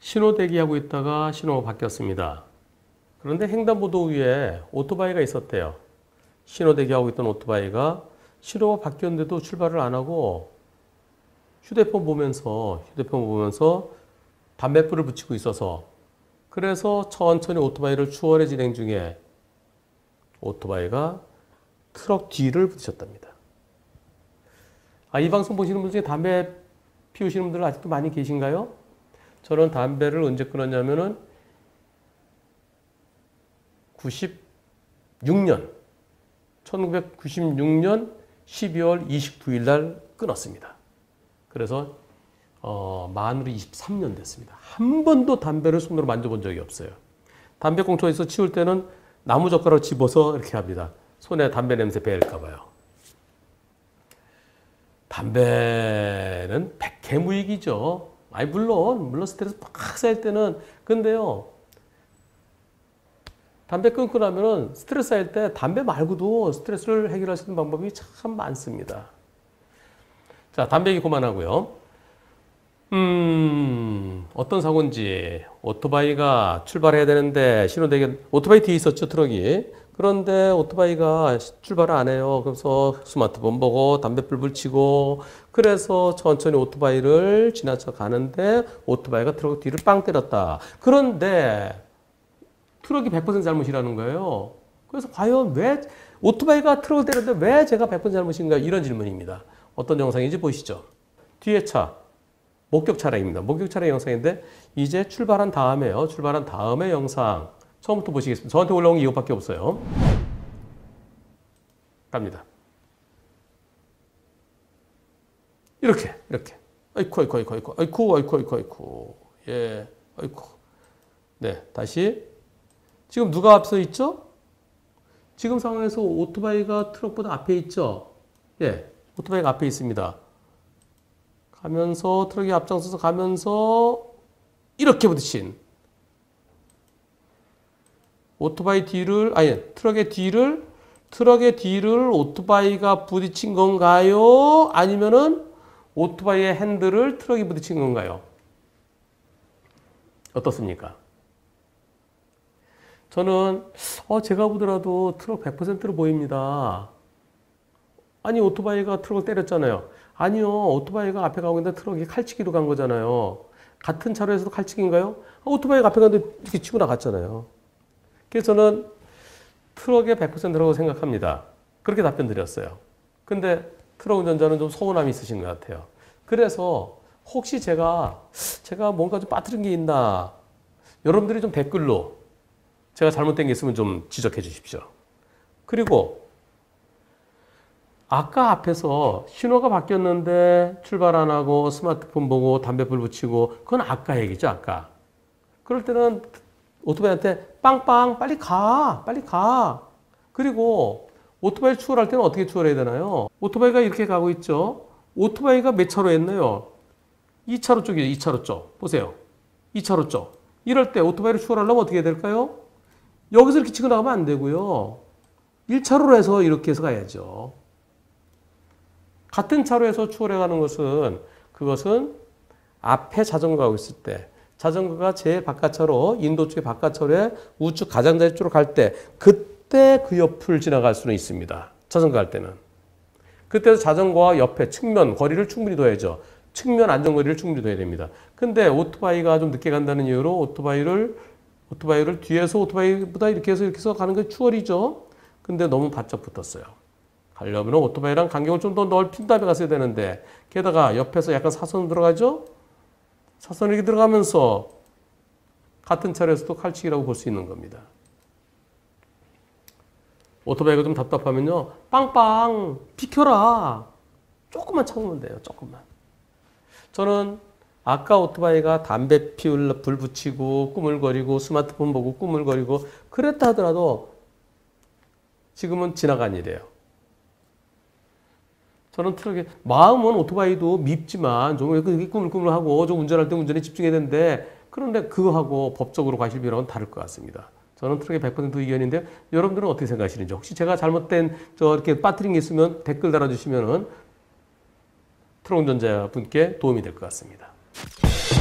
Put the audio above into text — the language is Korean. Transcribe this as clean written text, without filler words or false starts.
신호 대기하고 있다가 신호가 바뀌었습니다. 그런데 횡단보도 위에 오토바이가 있었대요. 신호 대기하고 있던 오토바이가 신호가 바뀌었는데도 출발을 안 하고 휴대폰 보면서 담뱃불을 붙이고 있어서, 그래서 천천히 오토바이를 추월해 진행 중에 오토바이가 트럭 뒤를 부딪혔답니다. 이 방송 보시는 분 중에 담배 피우시는 분들 아직도 많이 계신가요? 저는 담배를 언제 끊었냐면은 1996년 12월 29일 날 끊었습니다. 그래서 만으로 23년 됐습니다. 한 번도 담배를 손으로 만져본 적이 없어요. 담배꽁초에서 치울 때는 나무젓가락 집어서 이렇게 합니다. 손에 담배 냄새 배일까 봐요. 담배는 백해무익이죠. 물론 스트레스 팍 쌓일 때는. 근데요, 담배 끊고 나면은 스트레스 쌓일 때 담배 말고도 스트레스를 해결할 수 있는 방법이 참 많습니다. 자, 담배 얘기 그만하고요. 어떤 사고인지, 오토바이가 출발해야 되는데 신호대기, 오토바이 뒤에 있었죠, 트럭이. 그런데 오토바이가 출발을 안 해요. 그래서 스마트폰 보고 담뱃불 붙이고, 그래서 천천히 오토바이를 지나쳐 가는데 오토바이가 트럭 뒤를 빵 때렸다. 그런데 트럭이 100% 잘못이라는 거예요. 그래서 과연 왜 오토바이가 트럭을 때렸는데 왜 제가 100% 잘못인가, 이런 질문입니다. 어떤 영상인지 보시죠. 뒤에 차, 목격 차량입니다. 목격 차량 영상인데 이제 출발한 다음에요. 출발한 다음에 영상 처음부터 보시겠습니다. 저한테 올라온 게 이것밖에 없어요. 갑니다. 이렇게. 아이쿠. 예, 아이쿠. 네, 다시. 지금 누가 앞서 있죠? 지금 상황에서 오토바이가 트럭보다 앞에 있죠? 예, 오토바이가 앞에 있습니다. 가면서, 트럭이 앞장서서 가면서 이렇게 부딪힌 오토바이 뒤를, 트럭의 뒤를 오토바이가 부딪힌 건가요? 아니면은 오토바이의 핸들을 트럭이 부딪힌 건가요? 어떻습니까? 저는 제가 보더라도 트럭 100%로 보입니다. 아니, 오토바이가 트럭을 때렸잖아요. 아니요, 오토바이가 앞에 가고 있는데 트럭이 칼치기로 간 거잖아요. 같은 차로에서도 칼치기인가요? 오토바이가 앞에 갔는데 이렇게 치고 나갔잖아요. 그래서 저는 트럭의 100%라고 생각합니다. 그렇게 답변 드렸어요. 근데 트럭 운전자는 좀 서운함이 있으신 것 같아요. 그래서 혹시 제가 뭔가 좀 빠뜨린 게 있나, 여러분들이 좀 댓글로 제가 잘못된 게 있으면 좀 지적해 주십시오. 그리고 아까 앞에서 신호가 바뀌었는데 출발 안 하고 스마트폰 보고 담뱃불 붙이고, 그건 아까 얘기죠, 아까. 그럴 때는 오토바이한테 빵빵 빨리 가. 그리고 오토바이 추월할 때는 어떻게 추월해야 되나요? 오토바이가 이렇게 가고 있죠. 오토바이가 몇 차로 했나요? 2차로 쪽이에요. 2차로 쪽. 보세요. 2차로 쪽. 이럴 때 오토바이를 추월하려면 어떻게 해야 될까요? 여기서 이렇게 치고 나가면 안 되고요. 1차로로 해서 이렇게 해서 가야죠. 같은 차로에서 추월해 가는 그것은 앞에 자전거가 가고 있을 때, 자전거가 제일 바깥차로, 인도 쪽의 바깥차로에 우측 가장자리 쪽으로 갈 때, 그때 그 옆을 지나갈 수는 있습니다. 자전거 갈 때는. 그때도 자전거와 옆에 측면 거리를 충분히 둬야죠. 측면 안전거리를 충분히 둬야 됩니다. 근데 오토바이가 좀 늦게 간다는 이유로 오토바이를 뒤에서 오토바이보다 이렇게 해서 가는 게 추월이죠. 근데 너무 바짝 붙었어요. 가려면 오토바이랑 간격을 좀 더 넓힌 다음에 갔어야 되는데, 게다가 옆에서 약간 사선으로 들어가죠? 사선이 이렇게 들어가면서 같은 차례에서도 칼치기라고 볼 수 있는 겁니다. 오토바이가 좀 답답하면요, 빵빵 비켜라. 조금만 참으면 돼요. 조금만. 저는 아까 오토바이가 담배 피울 불 붙이고 꾸물거리고 스마트폰 보고 꾸물거리고 그랬다 하더라도 지금은 지나간 일이에요. 저는 트럭에, 마음은 오토바이도 밉지만 좀 이렇게 꾸물꾸물하고 좀 운전할 때 운전에 집중해야 되는데, 그런데 그거하고 법적으로 과실비랑은 다를 것 같습니다. 저는 트럭의 100% 의견인데 여러분들은 어떻게 생각하시는지, 혹시 제가 잘못된 이렇게 빠뜨린 게 있으면 댓글 달아주시면은 트럭 운전자분께 도움이 될 것 같습니다.